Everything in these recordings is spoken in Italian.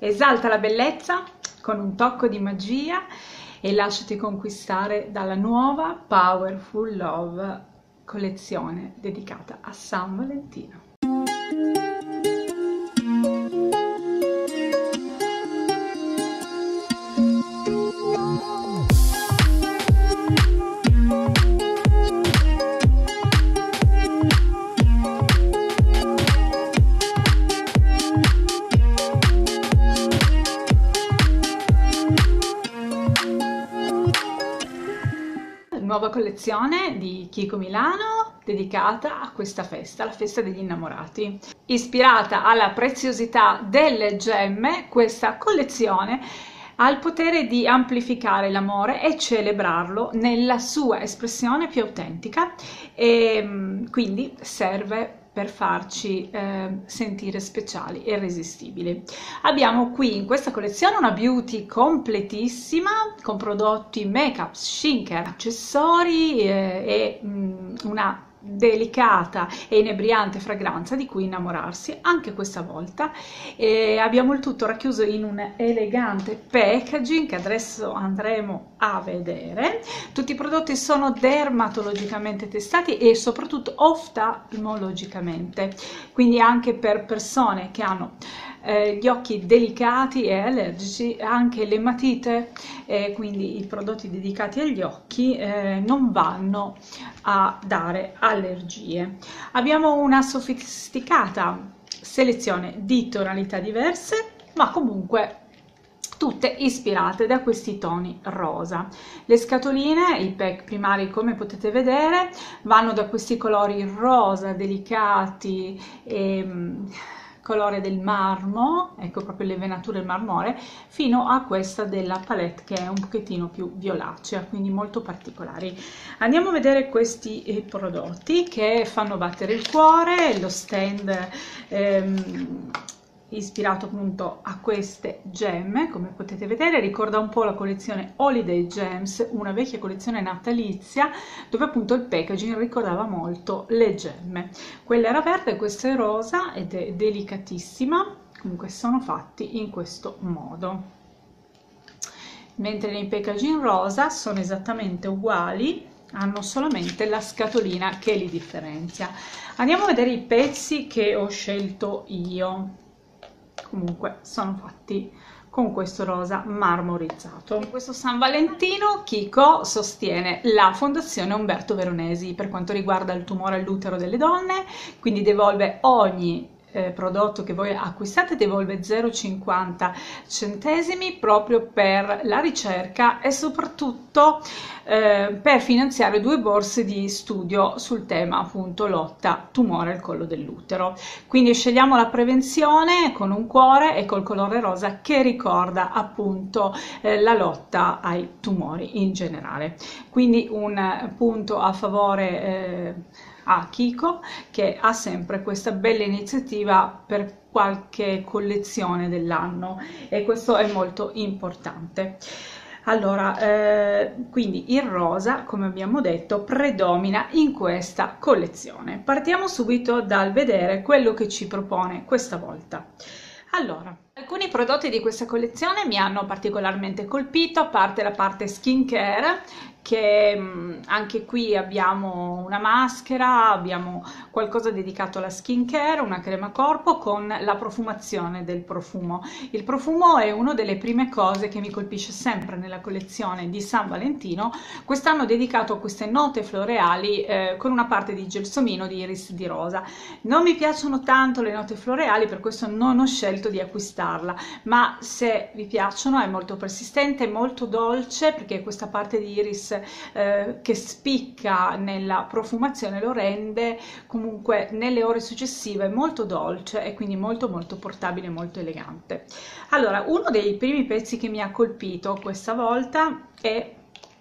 Esalta la bellezza con un tocco di magia e lasciati conquistare dalla nuova Powerful Love collezione dedicata a San Valentino. Nuova collezione di Kiko Milano dedicata a questa festa, la festa degli innamorati. Ispirata alla preziosità delle gemme, questa collezione ha il potere di amplificare l'amore e celebrarlo nella sua espressione più autentica e quindi serve per farci sentire speciali e irresistibili. Abbiamo qui in questa collezione una beauty completissima con prodotti make-up, skincare, accessori e una delicata e inebriante fragranza di cui innamorarsi anche questa volta. Abbiamo il tutto racchiuso in un elegante packaging che adesso andremo a vedere. Tutti i prodotti sono dermatologicamente testati e soprattutto oftalmologicamente, quindi anche per persone che hanno gli occhi delicati e allergici, anche l'ematite, quindi i prodotti dedicati agli occhi non vanno a dare allergie. Abbiamo una sofisticata selezione di tonalità diverse, ma comunque tutte ispirate da questi toni rosa. Le scatoline, i pack primari, come potete vedere, vanno da questi colori rosa delicati e colore del marmo, ecco proprio le venature del marmore, fino a questa della palette che è un pochettino più violacea, quindi molto particolari. Andiamo a vedere questi prodotti che fanno battere il cuore. Lo stand ispirato appunto a queste gemme, come potete vedere, ricorda un po' la collezione Holiday Gems, una vecchia collezione natalizia dove appunto il packaging ricordava molto le gemme. Quella era verde, questa è rosa ed è delicatissima. Comunque sono fatti in questo modo, mentre nei packaging rosa sono esattamente uguali, hanno solamente la scatolina che li differenzia. Andiamo a vedere i pezzi che ho scelto io. Comunque sono fatti con questo rosa marmorizzato. In questo San Valentino Kiko sostiene la Fondazione Umberto Veronesi per quanto riguarda il tumore all'utero delle donne, quindi devolve ogni prodotto che voi acquistate, devolve 0,50 centesimi proprio per la ricerca e soprattutto per finanziare 2 borse di studio sul tema appunto lotta tumore al collo dell'utero. Quindi scegliamo la prevenzione con un cuore e col colore rosa che ricorda appunto la lotta ai tumori in generale. Quindi un punto a favore a Kiko, che ha sempre questa bella iniziativa per qualche collezione dell'anno e questo è molto importante. Allora, quindi il rosa, come abbiamo detto, predomina in questa collezione. Partiamo subito dal vedere quello che ci propone questa volta. Allora, alcuni prodotti di questa collezione mi hanno particolarmente colpito, a parte la parte skincare, che anche qui abbiamo una maschera, abbiamo qualcosa dedicato alla skincare, una crema corpo con la profumazione del profumo. Il profumo è una delle prime cose che mi colpisce sempre nella collezione di San Valentino, quest'anno dedicato a queste note floreali con una parte di gelsomino di iris di rosa. Non mi piacciono tanto le note floreali, per questo non ho scelto di acquistarla, ma se vi piacciono è molto persistente, molto dolce, perché questa parte di iris che spicca nella profumazione lo rende comunque nelle ore successive molto dolce e quindi molto portabile, molto elegante. Allora, uno dei primi pezzi che mi ha colpito questa volta è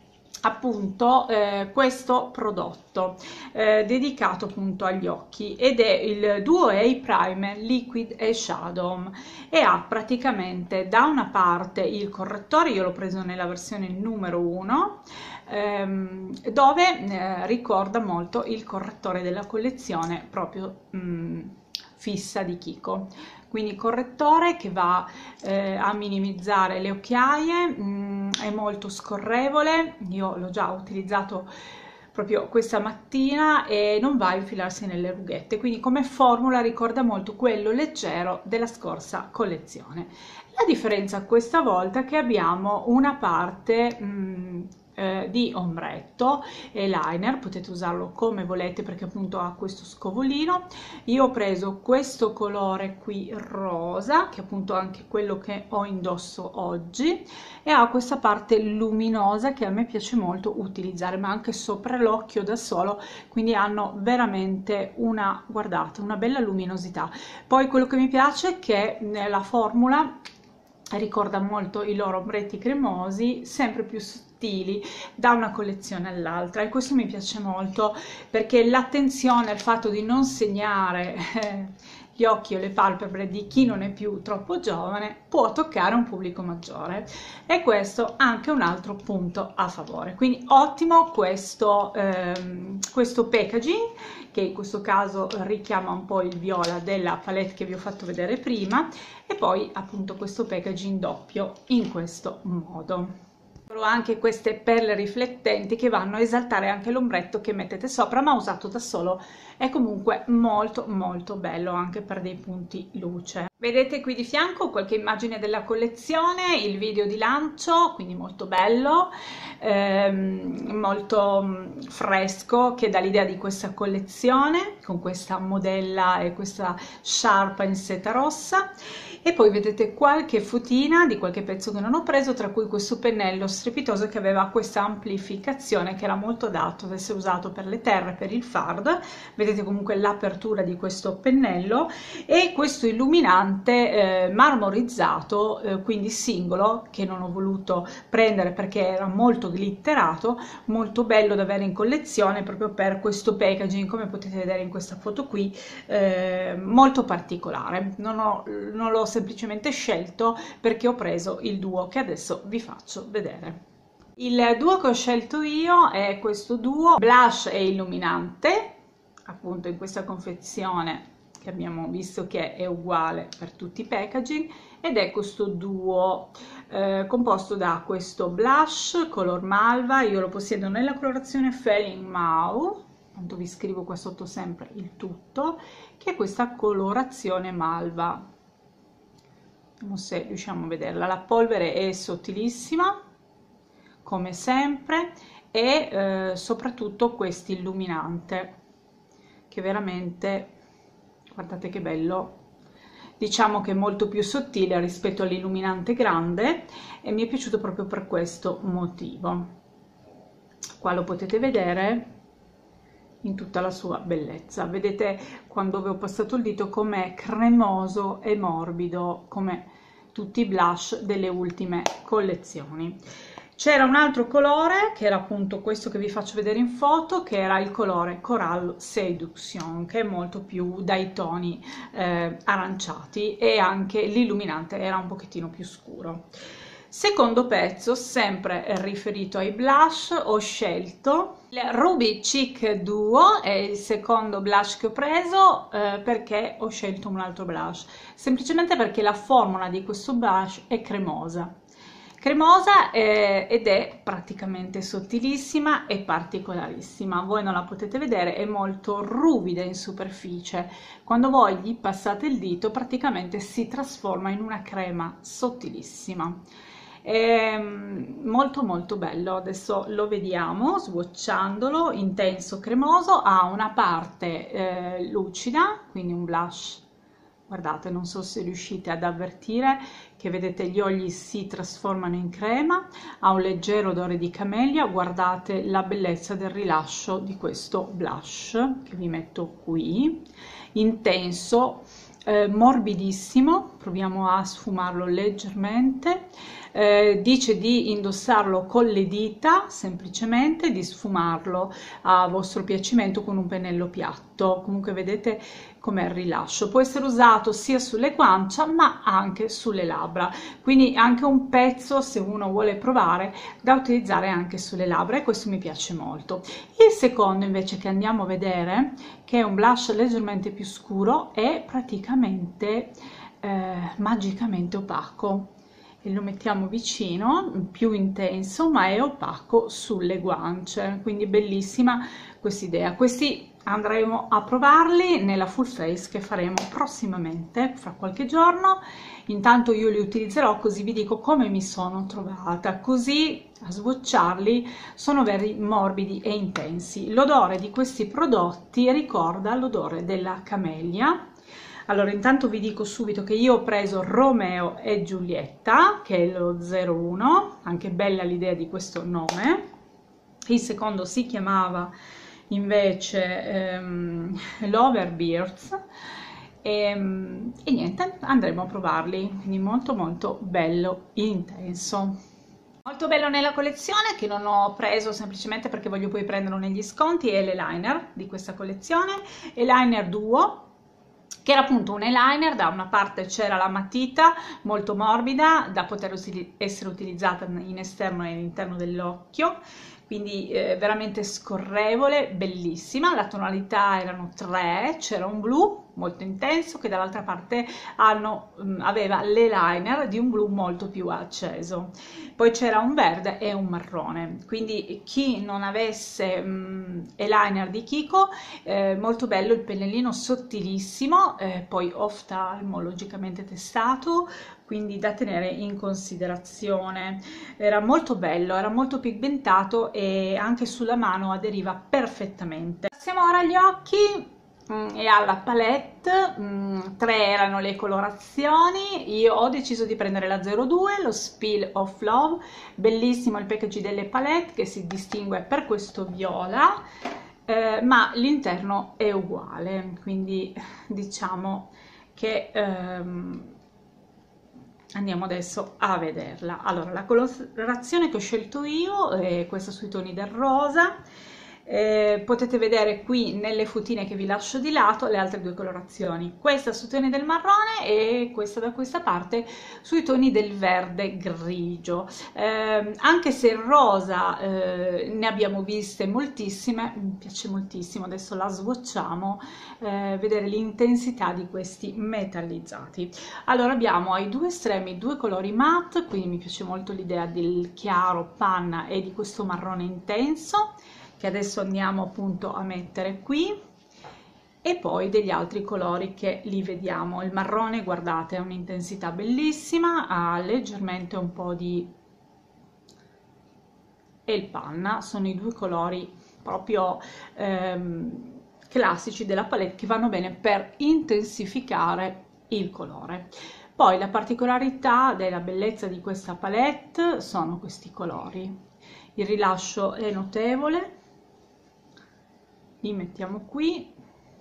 appunto questo prodotto dedicato appunto agli occhi ed è il Duo A Primer Liquid Eyeshadow e ha praticamente da una parte il correttore, io l'ho preso nella versione numero 1, dove ricorda molto il correttore della collezione proprio fissa di Kiko. quindi correttore che va a minimizzare le occhiaie, è molto scorrevole, io l'ho già utilizzato proprio questa mattina e non va a infilarsi nelle rughette, quindi come formula ricorda molto quello leggero della scorsa collezione. La differenza questa volta è che abbiamo una parte di ombretto e liner, potete usarlo come volete perché appunto ha questo scovolino. Io ho preso questo colore qui rosa, che è appunto anche quello che ho indosso oggi, e ha questa parte luminosa che a me piace molto utilizzare, ma anche sopra l'occhio da solo, quindi hanno veramente una, guardate, una bella luminosità. Poi quello che mi piace è che la formula ricorda molto i loro ombretti cremosi, sempre più sottili da una collezione all'altra, e questo mi piace molto perché l'attenzione al fatto di non segnare gli occhi o le palpebre di chi non è più troppo giovane può toccare un pubblico maggiore, e questo anche un altro punto a favore. Quindi ottimo questo packaging, che in questo caso richiama un po' il viola della palette che vi ho fatto vedere prima, e poi appunto questo packaging doppio in questo modo. Anche queste perle riflettenti che vanno a esaltare anche l'ombretto che mettete sopra, ma usato da solo è comunque molto molto bello anche per dei punti luce. Vedete qui di fianco qualche immagine della collezione, il video di lancio, quindi molto bello, molto fresco, che dà l'idea di questa collezione con questa modella e questa sciarpa in seta rossa. E poi vedete qualche fotina di qualche pezzo che non ho preso, tra cui questo pennello strepitoso che aveva questa amplificazione, che era molto adatto ad essere usato per le terre, per il fard. Vedete comunque l'apertura di questo pennello, e questo illuminante marmorizzato, quindi singolo, che non ho voluto prendere perché era molto glitterato, molto bello da avere in collezione proprio per questo packaging, come potete vedere in questa foto qui, molto particolare. Non l'ho semplicemente scelto perché ho preso il duo che adesso vi faccio vedere. Il duo che ho scelto io è questo duo blush e illuminante, appunto in questa confezione che abbiamo visto che è uguale per tutti i packaging, ed è questo duo composto da questo blush color malva. Io lo possiedo nella colorazione Falling Mauve, tanto vi scrivo qua sotto sempre il tutto, che è questa colorazione malva. Vediamo se riusciamo a vederla. La polvere è sottilissima come sempre, e soprattutto questo illuminante che veramente, guardate che bello, diciamo che è molto più sottile rispetto all'illuminante grande, e mi è piaciuto proprio per questo motivo. Qua lo potete vedere in tutta la sua bellezza. Vedete quando avevo passato il dito com'è cremoso e morbido come tutti i blush delle ultime collezioni. C'era un altro colore che era appunto questo che vi faccio vedere in foto, che era il colore Coral Seduction, che è molto più dai toni aranciati, e anche l'illuminante era un pochettino più scuro. Secondo pezzo, sempre riferito ai blush, ho scelto il Ruby Cheek Duo, è il secondo blush che ho preso. Perché ho scelto un altro blush? Semplicemente perché la formula di questo blush è cremosa ed è praticamente sottilissima e particolarissima. Voi non la potete vedere, è molto ruvida in superficie. Quando voi gli passate il dito praticamente si trasforma in una crema sottilissima. È molto molto bello. Adesso lo vediamo swatchandolo. Intenso cremoso, ha una parte lucida, quindi un blush, guardate, non so se riuscite ad avvertire che vedete gli olii si trasformano in crema, ha un leggero odore di camellia. Guardate la bellezza del rilascio di questo blush che vi metto qui, intenso, morbidissimo. Proviamo a sfumarlo leggermente. Dice di indossarlo con le dita, semplicemente di sfumarlo a vostro piacimento con un pennello piatto. Comunque vedete com'è il rilascio, può essere usato sia sulle guancia ma anche sulle labbra, quindi anche un pezzo, se uno vuole provare, da utilizzare anche sulle labbra, e questo mi piace molto. Il secondo invece che andiamo a vedere, che è un blush leggermente più scuro, è praticamente magicamente opaco, e lo mettiamo vicino, più intenso, ma è opaco sulle guance, quindi bellissima quest'idea. Questi andremo a provarli nella full face che faremo prossimamente, fra qualche giorno. Intanto io li utilizzerò, così vi dico come mi sono trovata, così a swatcharli sono veri morbidi e intensi. L'odore di questi prodotti ricorda l'odore della camellia. Allora, intanto vi dico subito che io ho preso Romeo e Giulietta, che è lo 01, anche bella l'idea di questo nome. Il secondo si chiamava invece Loverbirds, e niente, andremo a provarli, quindi molto molto bello, intenso. Molto bello nella collezione, che non ho preso semplicemente perché voglio poi prenderlo negli sconti, è l'eyeliner di questa collezione, eyeliner Duo, che era appunto un eyeliner. Da una parte c'era la matita molto morbida da poter essere utilizzata in esterno e all'interno dell'occhio, quindi veramente scorrevole, bellissima. La tonalità erano 3, c'era un blu molto intenso che dall'altra parte aveva l'eyeliner di un blu molto più acceso, poi c'era un verde e un marrone, quindi chi non avesse eyeliner di Kiko, molto bello, il pennellino sottilissimo, poi oftalmo logicamente testato, quindi da tenere in considerazione. Era molto bello, era molto pigmentato e anche sulla mano aderiva perfettamente. Passiamo ora agli occhi e alla palette. 3 erano le colorazioni, io ho deciso di prendere la 02, lo Spill of Love, bellissimo il packaging delle palette che si distingue per questo viola, ma l'interno è uguale, quindi diciamo che andiamo adesso a vederla. Allora, la colorazione che ho scelto io è questa sui toni del rosa. Potete vedere qui nelle fottine che vi lascio di lato le altre due colorazioni, questa sui toni del marrone e questa da questa parte sui toni del verde grigio. Anche se il rosa ne abbiamo viste moltissime, mi piace moltissimo, adesso la swatchiamo, vedere l'intensità di questi metallizzati. Allora, abbiamo ai due estremi due colori matte, quindi mi piace molto l'idea del chiaro panna e di questo marrone intenso, che adesso andiamo appunto a mettere qui, e poi degli altri colori che li vediamo. Il marrone, guardate, ha un'intensità bellissima, ha leggermente un po' di... e il panna, sono i due colori proprio classici della palette che vanno bene per intensificare il colore. Poi la particolarità della bellezza di questa palette sono questi colori, il rilascio è notevole, li mettiamo qui,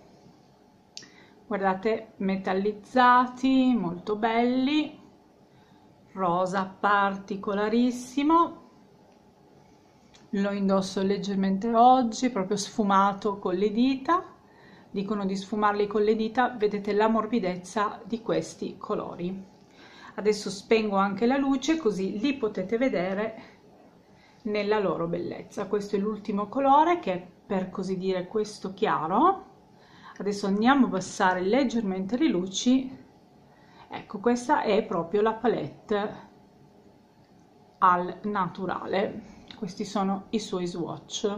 guardate, metallizzati, molto belli, rosa particolarissimo, lo indosso leggermente oggi, proprio sfumato con le dita, dicono di sfumarli con le dita, vedete la morbidezza di questi colori. Adesso spengo anche la luce così li potete vedere nella loro bellezza. Questo è l'ultimo colore, che è per così dire questo chiaro. Adesso andiamo a abbassare leggermente le luci. Ecco, questa è proprio la palette al naturale. Questi sono i suoi swatch,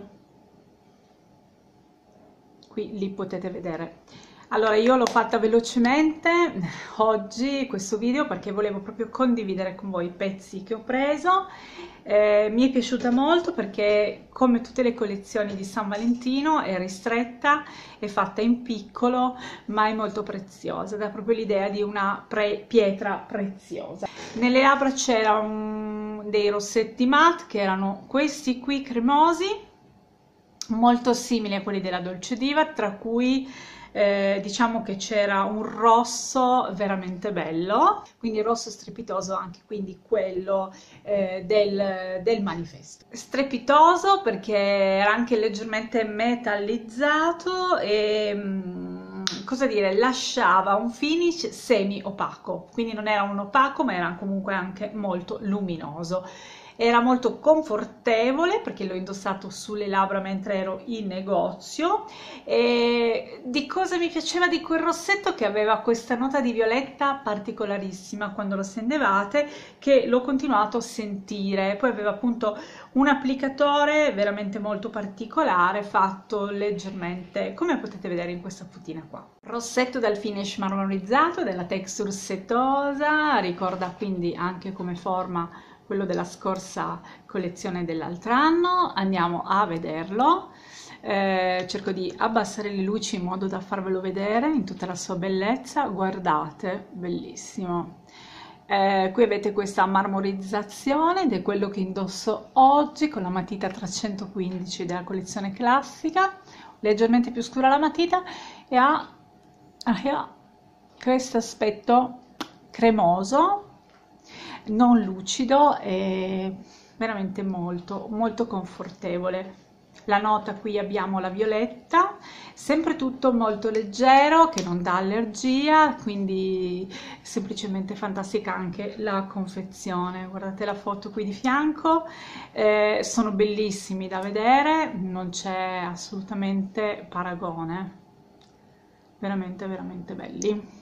qui li potete vedere. Allora, io l'ho fatta velocemente oggi questo video perché volevo proprio condividere con voi i pezzi che ho preso. Mi è piaciuta molto perché, come tutte le collezioni di San Valentino, è ristretta, è fatta in piccolo, ma è molto preziosa, dà proprio l'idea di una pietra preziosa. Nelle labbra c'erano dei rossetti matte che erano questi qui cremosi, molto simili a quelli della Dolce Diva, tra cui diciamo che c'era un rosso veramente bello, quindi il rosso strepitoso, anche quindi quello del manifesto. Strepitoso perché era anche leggermente metallizzato e cosa dire, lasciava un finish semi opaco, quindi non era un opaco ma era comunque anche molto luminoso. era molto confortevole perché l'ho indossato sulle labbra mentre ero in negozio. E di cosa mi piaceva di quel rossetto? Che aveva questa nota di violetta particolarissima quando lo stendevate, che l'ho continuato a sentire. Poi aveva appunto un applicatore veramente molto particolare, fatto leggermente, come potete vedere in questa fotina qua. Rossetto dal finish marmorizzato, della texture setosa, ricorda quindi anche come forma quello della scorsa collezione dell'altro anno. Andiamo a vederlo. Cerco di abbassare le luci in modo da farvelo vedere in tutta la sua bellezza. Guardate, bellissimo. Qui avete questa marmorizzazione ed è quello che indosso oggi con la matita 315 della collezione classica, leggermente più scura la matita e ha questo aspetto cremoso, non lucido e veramente molto molto confortevole. La nota qui abbiamo la violetta, sempre tutto molto leggero che non dà allergia, quindi semplicemente fantastica anche la confezione. Guardate la foto qui di fianco, sono bellissimi da vedere, non c'è assolutamente paragone, veramente veramente belli.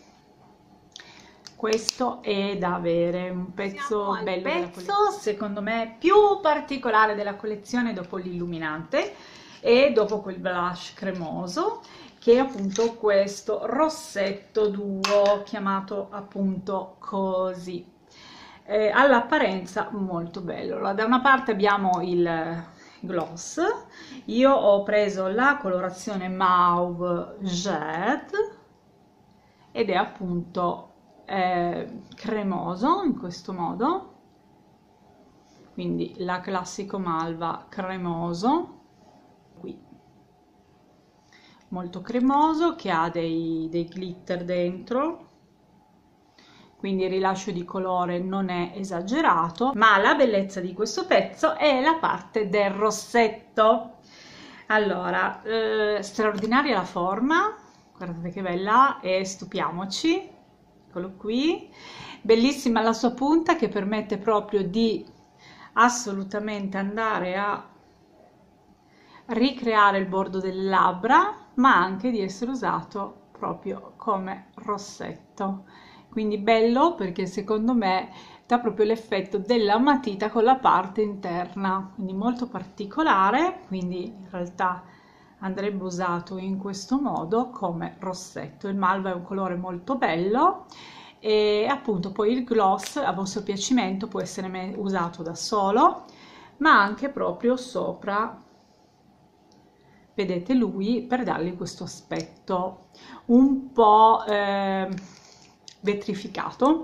Questo è da avere, un pezzo bello della collezione, secondo me più particolare della collezione dopo l'illuminante e dopo quel blush cremoso, che è appunto questo rossetto duo chiamato appunto così. All'apparenza molto bello. Da una parte abbiamo il gloss, io ho preso la colorazione Mauve Jet ed è appunto cremoso in questo modo, quindi la classico malva cremoso, qui molto cremoso, che ha dei glitter dentro, quindi il rilascio di colore non è esagerato, ma la bellezza di questo pezzo è la parte del rossetto. Allora, straordinaria la forma, guardate che bella, e stupiamoci. Eccolo qui, bellissima la sua punta che permette proprio di assolutamente andare a ricreare il bordo delle labbra, ma anche di essere usato proprio come rossetto. Quindi bello perché secondo me dà proprio l'effetto della matita con la parte interna, quindi molto particolare, quindi in realtà andrebbe usato in questo modo come rossetto. Il malva è un colore molto bello e appunto poi il gloss a vostro piacimento può essere usato da solo, ma anche proprio sopra, vedete lui, per dargli questo aspetto un po' vetrificato.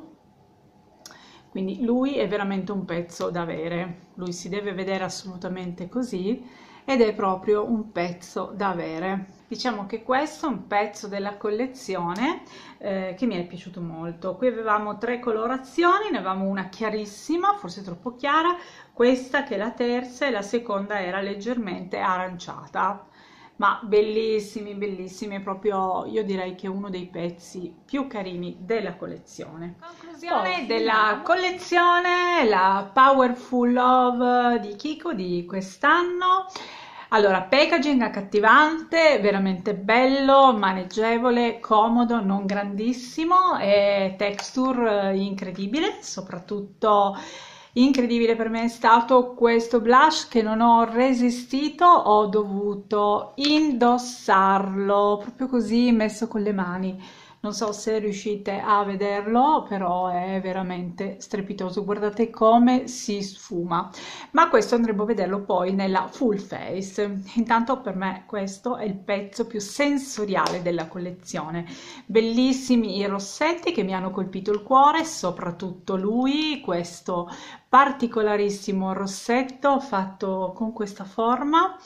Quindi lui è veramente un pezzo da avere, lui si deve vedere assolutamente così ed è proprio un pezzo da avere. Diciamo che questo è un pezzo della collezione che mi è piaciuto molto. Qui avevamo 3 colorazioni, ne avevamo una chiarissima, forse troppo chiara, questa che è la terza e la seconda era leggermente aranciata. Ma bellissimi, bellissimi, proprio io direi che è uno dei pezzi più carini della collezione. Conclusione della collezione, la Powerful Love di Kiko di quest'anno. Allora, packaging accattivante, veramente bello, maneggevole, comodo, non grandissimo, e texture incredibile, soprattutto incredibile per me è stato questo blush che non ho resistito, ho dovuto indossarlo proprio così messo con le mani. Non so se riuscite a vederlo, però è veramente strepitoso. Guardate come si sfuma. Ma questo andremo a vederlo poi nella full face. Intanto per me questo è il pezzo più sensoriale della collezione. Bellissimi i rossetti che mi hanno colpito il cuore, soprattutto lui, questo particolarissimo rossetto fatto con questa forma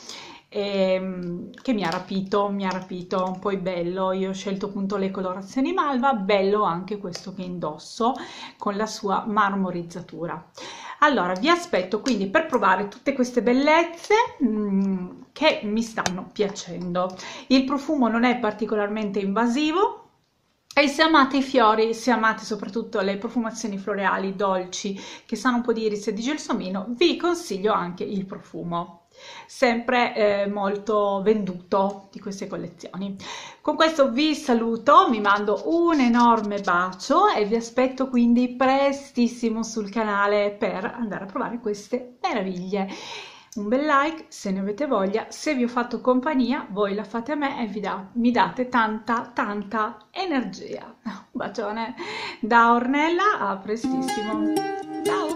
che mi ha rapito, poi bello. Io ho scelto appunto le colorazioni malva, bello anche questo che indosso con la sua marmorizzatura. Allora vi aspetto quindi per provare tutte queste bellezze che mi stanno piacendo. Il profumo non è particolarmente invasivo, E se amate i fiori, se amate soprattutto le profumazioni floreali dolci che sanno un po' di iris e di gelsomino, vi consiglio anche il profumo, sempre molto venduto di queste collezioni. Con questo vi saluto, vi mando un enorme bacio e vi aspetto quindi prestissimo sul canale per andare a provare queste meraviglie. Un bel like se ne avete voglia, se vi ho fatto compagnia voi la fate a me e mi date tanta energia. Un bacione da Ornella, a prestissimo, ciao!